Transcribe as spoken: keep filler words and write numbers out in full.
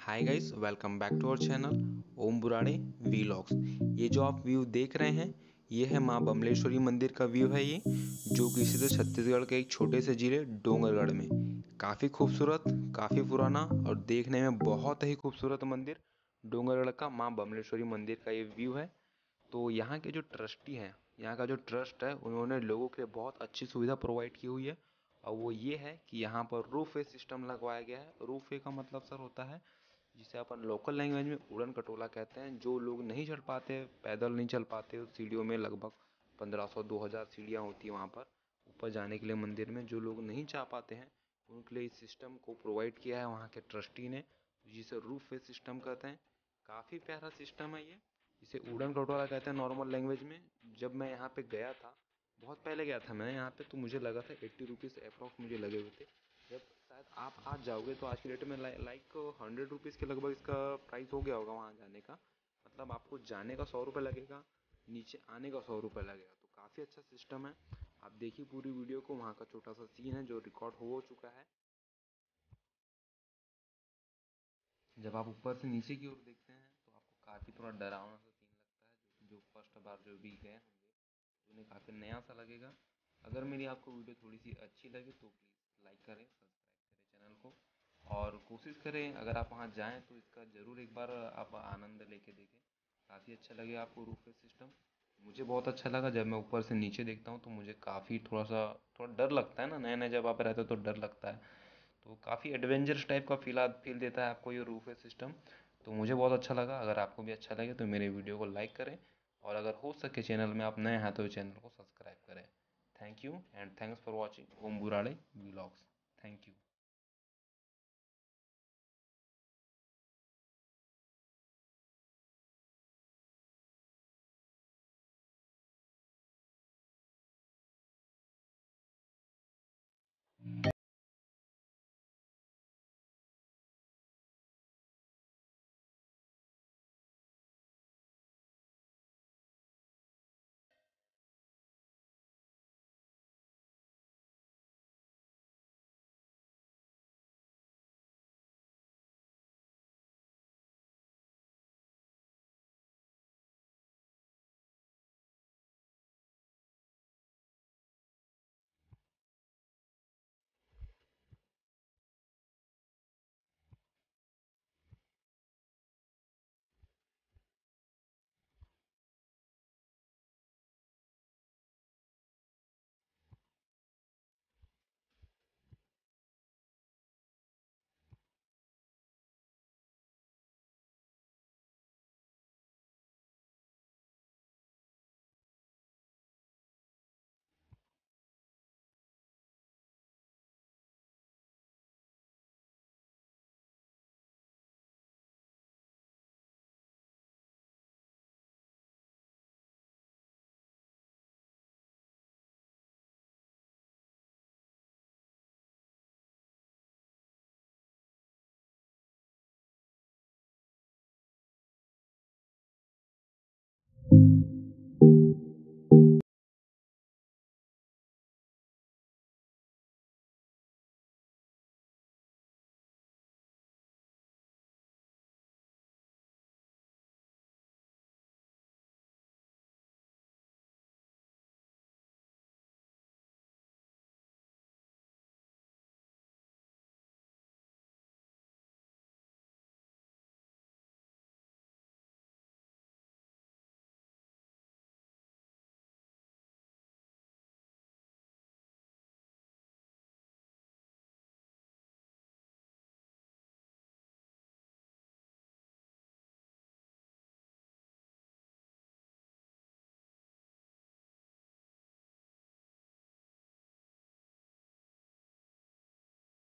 Hi guys, welcome back to our channel Om Burade vlogs. ये जो आप व्यू देख रहे हैं, ये है माँ बमलेश्वरी मंदिर का व्यू है। ये जो कि स्थित है छत्तीसगढ़ के एक छोटे से जिले डोंगरगढ़ में। काफ़ी खूबसूरत, काफ़ी पुराना और देखने में बहुत ही खूबसूरत मंदिर डोंगरगढ़ का माँ बमलेश्वरी मंदिर का ये व्यू है। तो यहाँ के जो ट्रस्टी हैं, यहाँ का जो ट्रस्ट है, उन्होंने लोगों के लिए बहुत अच्छी सुविधा प्रोवाइड की हुई है। और वो ये है कि यहाँ पर रूफ वे सिस्टम लगवाया गया है। रूफ वे का मतलब सर होता है जिसे अपन लोकल लैंग्वेज में उड़न खटोला कहते हैं। जो लोग नहीं चढ़ पाते, पैदल नहीं चल पाते, उस सीढ़ियों में लगभग पंद्रह सौ दो हज़ार सीढ़ियाँ होती हैं वहाँ पर ऊपर जाने के लिए मंदिर में। जो लोग नहीं जा पाते हैं उनके लिए इस सिस्टम को प्रोवाइड किया है वहाँ के ट्रस्टी ने, जिसे रूफ वे सिस्टम कहते हैं। काफ़ी प्यारा सिस्टम है ये, इसे उड़न खटोला कहते हैं नॉर्मल लैंग्वेज में। जब मैं यहाँ पे गया था, बहुत पहले गया था मैं यहाँ पे, तो मुझे लगा था एट्टी रुपीज़ अप्रॉक्स मुझे लगे हुए थे। जब शायद आप आज जाओगे तो आज की डेट में लाइक हंड्रेड रुपीज़ के लगभग इसका प्राइस हो गया होगा वहाँ जाने का। मतलब आपको जाने का सौ रुपये लगेगा, नीचे आने का सौ रुपये लगेगा। तो काफ़ी अच्छा सिस्टम है। आप देखिए पूरी वीडियो को, वहाँ का छोटा सा सीन है जो रिकॉर्ड हो चुका है। जब आप ऊपर से नीचे की ओर देखते हैं तो आपको काफ़ी थोड़ा डरावना सा सीन लगता है। जो जो फर्स्ट बार जो भी गए होंगे तो उन्हें काफ़ी नया सा लगेगा। अगर मेरी आपको वीडियो थोड़ी सी अच्छी लगे तो प्लीज़ लाइक करें, सब्सक्राइब करें चैनल को, और कोशिश करें अगर आप वहाँ जाएँ तो इसका ज़रूर एक बार आप आनंद लेके देखें। काफ़ी अच्छा लगे आपको रूफ सिस्टम। मुझे बहुत अच्छा लगा। जब मैं ऊपर से नीचे देखता हूँ तो मुझे काफ़ी थोड़ा सा थोड़ा डर लगता है ना, नया नया जब आप रहते हो तो डर लगता है। तो काफ़ी एडवेंचरस टाइप का फील फील देता है आपको ये रूफ सिस्टम। तो मुझे बहुत अच्छा लगा। अगर आपको भी अच्छा लगे तो मेरे वीडियो को लाइक करें, और अगर हो सके चैनल में आप नए हैं तो चैनल को सब्सक्राइब करें। Thank you and thanks for watching Om Burade vlogs. Thank you.